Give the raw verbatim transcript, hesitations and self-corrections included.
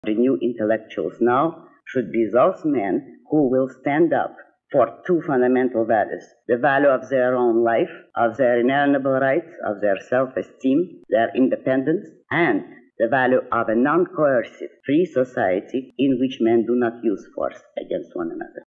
The new intellectuals now should be those men who will stand up for two fundamental values: the value of their own life, of their inalienable rights, of their self-esteem, their independence, and the value of a non-coercive, free society in which men do not use force against one another.